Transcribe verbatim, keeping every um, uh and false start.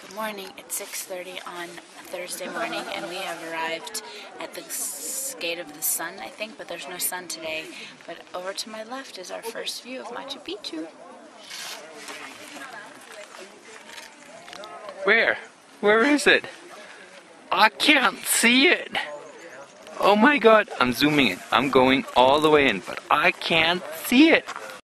Good morning. It's six thirty on Thursday morning, and we have arrived at the gate of the sun, I think, but there's no sun today. But over to my left is our first view of Machu Picchu. Where? Where is it? I can't see it. Oh my god, I'm zooming in. I'm going all the way in, but I can't see it.